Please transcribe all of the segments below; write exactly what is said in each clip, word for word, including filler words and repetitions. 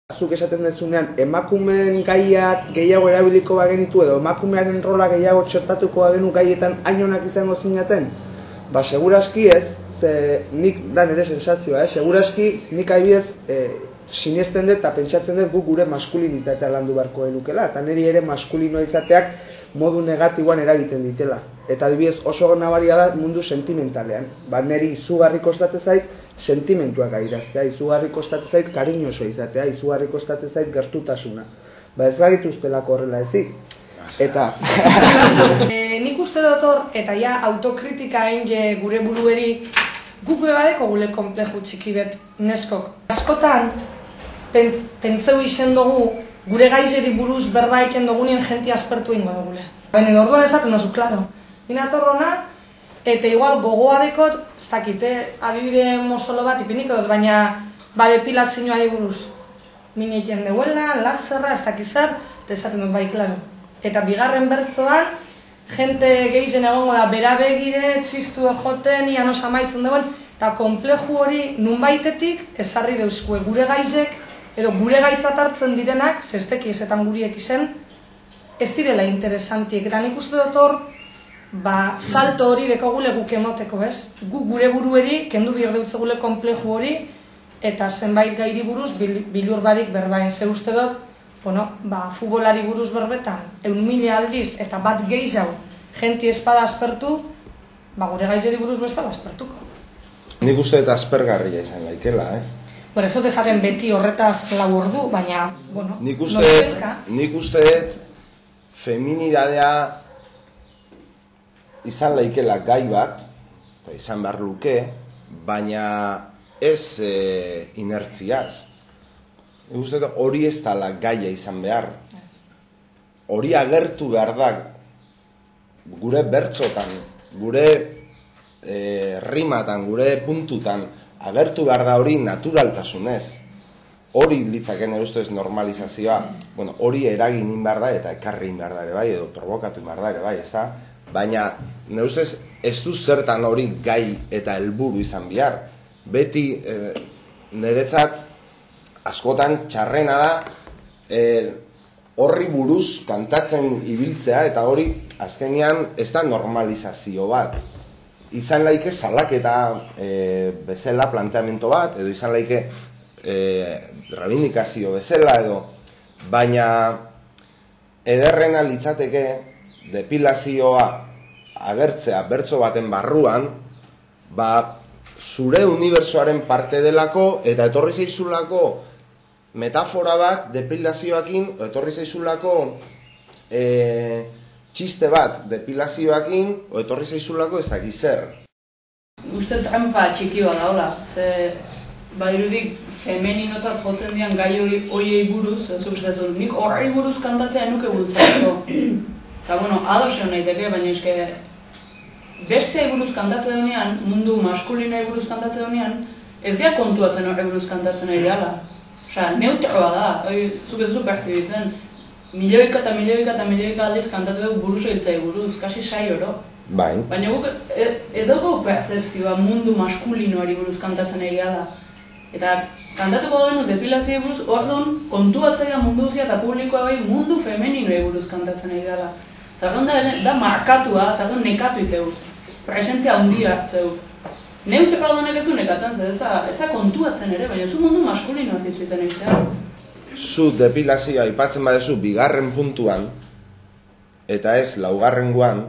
Zuk esaten dezunean, emakumeen gaiak gehiago erabiliko bagenitu edo emakumearen rola gehiago txertatuko bagenu gaietan hain onak izango zinaten? Ba, seguraski ez, ze nik da nire sensazioa, eh? Seguraski nik adibidez eh, sinesten dut eta pentsatzen dut guk gure maskulinitatea landu beharko genukela, eta niri ere maskulinoa izateak modu negatiboan eragiten ditela. Eta adibidez oso nabaria da mundu sentimentalean. Ba, niri izugarri kostatzen zait sentimentuak airaztea, izugarri kostatzen zait kariñoso izatea, izugarri kostatzen zait gertutasuna. Ba, ez gagituztelako horrela ezik. Eta... e, nik uste dut hor, eta ja autokritika egin gure burueri, guk bebadeko gule konpleju txiki bet neskok. Askotan, pentz, pentseu izen dugu, gure gaizeri buruz berba iken dugunien jenti aspertu ingo dugule. Baina orduan esaten duzu, klaro. Nina torrona, eta igual gogoa dekot, ez dakite, adibide mozolo bat ipiniko dut, baina ba depilazioari buruz. Minekien deuela, lazerra, ez dakizar, eta esaten dut bai, klaro. Eta bigarren bertzoan, jente gehizen egongo da bera begire, txistu ejoten, ian osa maitzen duen, eta konpleju hori nunbaitetik ezarri deuzkue gure gaizek, edo gure gaitzat hartzen direnak, zesteki ezetan guriek izen, ez direla interesantiek. Eta nik uste dut hor, ba, salto hori dekogule guk emoteko, ez? Gu gure burueri, kendu birdeutzegule konpleju hori, eta zenbait gairi buruz bilur barik berbain. Ze uste dut, bueno, ba, futbolari buruz berbetan, eun mila aldiz eta bat gehiago jenti espada aspertu, ba, gure gaizeri buruz bestala aspertuko. Nik uste eta aspergarria izan laikela, eh? Bueno, eso dezaten beti horretaz lau ordu, baina, bueno, nik uste, nik uste feminidadea izan laikela gai bat, eta izan behar luke, baina ez e, inertziaz. Nik uste hori ez dala gaia izan behar. Hori agertu behar da gure bertzotan, gure e, rimatan, gure puntutan, agertu behar da hori naturaltasunez. Hori litzaken erustez normalizazioa, bueno, hori eragin behar da eta ekarri behar da ere bai, edo provokatu behar da ere bai, ez da? Baina, nire ustez, ez du zertan hori gai eta helburu izan behar. Beti, e, niretzat, askotan txarrena da, e, horri buruz kantatzen ibiltzea, eta hori, azkenean, ez da normalizazio bat. Izan laike salaketa e, bezala planteamento bat, edo izan laike e, reivindikazio bezala, edo, baina ederrena litzateke depilazioa agertzea bertso baten barruan, ba, zure unibertsoaren parte delako, eta etorri zaizulako metafora bat depilazioakin, etorri zaizulako e, txiste bat depilazioakin, etorri zaizulako ez dakiz zer. Uste trampa txiki bat daula, ze badirudik femeninotzat jotzen dian gai hoiei buruz, ez uste nik horrei buruz kantatzea nuke bultzateko. Eta, bueno, adosean naiteke, baina eske beste buruz kantatzen denean, mundu maskulinoi buruz kantatzen denean, ez geha kontuatzen horre buruz kantatzen ari gala. Osea, neutroa da, hori zuk ez du perzibitzen. Milioika eta milioika eta milioika aldiz kantatu dugu buruz egitzai buruz, kasi sai oro. Bai. Baina guk ez dugu percepzioa mundu maskulinoari buruz kantatzen ari gala. Eta kantatuko denu depilazioa buruz, orduan kontuatzaia mundu guzia eta publikoa bai mundu femeninoa buruz kantatzen ari gala. Eta da, da markatua, eta da nekatu iteu, presentzia handia hartzeu. Neutroa donek ez du nekatzen, ez da kontuatzen ere, baina zu mundu maskulinoa zitziten egizea. Zu depilazioa aipatzen badezu bigarren puntuan, eta ez laugarren guan,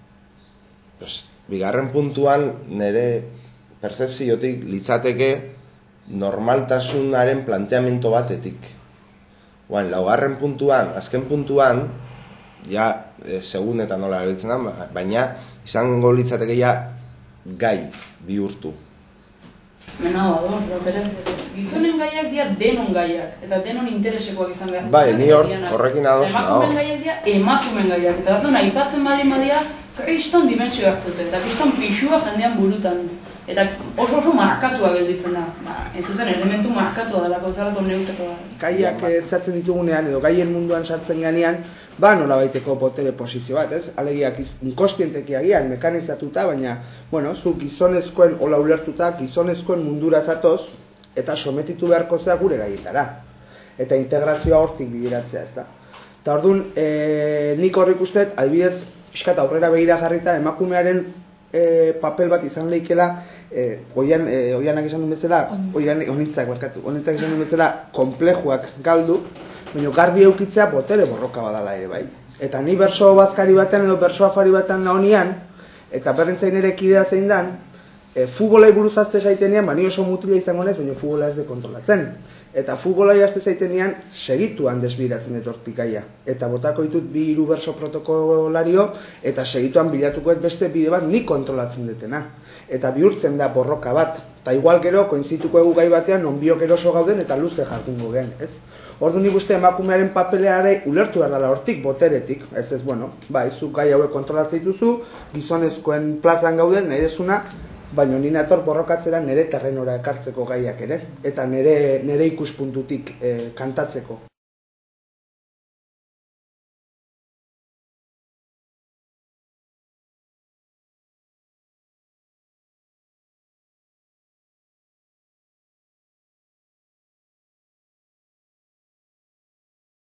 bigarren puntuan nire percepziotik litzateke normaltasunaren planteamento batetik. Oan, laugarren puntuan, azken puntuan, ja, e, segun eta nola erabiltzen da, baina izango litzateke ja gai bihurtu. Mena, ados, bat ere. Gizonen gaiak dira denon gaiak, eta denon interesekoak izan behar. Bai, ni hor, horrekin ados, emakumen gaiak dira emakumen gaiak, eta bat aipatzen bali madia, kriston dimensio hartzute, eta kriston pixua jendean burutan. Eta oso oso markatua gelditzen da. Ba, ez zuzen, elementu markatua delako, zelako neutekoa. Gaiak ezartzen ditugunean, edo gaien munduan sartzen ganean, ba nola baiteko botere posizio bat, ez? Alegiak inkostienteki agian, mekanizatuta, baina, bueno, zu gizonezkoen ola ulertuta, gizonezkoen mundura zatoz, eta sometitu beharko zea gure gaietara. eta integrazioa hortik bideratzea, ez da. Eta orduan, e, nik horrik usteet, adibidez, pixkat aurrera begira jarrita, emakumearen e, papel bat izan lehikela, e, oian, e, oianak esan duen bezala, oian, onitzak, barkatu, onitzak esan duen bezala, konplejuak galdu, baina garbi eukitzea botere borroka badala ere, bai. Eta ni berso bazkari batean edo berso afari batean naonian, eta berrentzain ere kidea zein dan, e, futbolai buruz azte zaitenean, ba, ni oso mutila izango nez, baina futbola ez de kontrolatzen. Eta futbolai azte zaitenean, segituan desbiratzen etortik gaia. Eta botako ditut bi hiru berso protokolario, eta segituan bilatuko ez beste bide bat nik kontrolatzen detena. Eta bihurtzen da borroka bat. Eta igual gero, koinzituko egu gai batean, non biok eroso gauden eta luze jardungo gen, ez? Ordu nik uste emakumearen papeleare ulertu behar dela hortik, boteretik, ez ez, bueno, bai, zu gai hauek kontrolatzen dituzu, gizonezkoen plazan gauden, nahi desuna, baina ni nator borrokatzera nire terrenora ekartzeko gaiak ere, eta nire, nire ikuspuntutik eh, kantatzeko.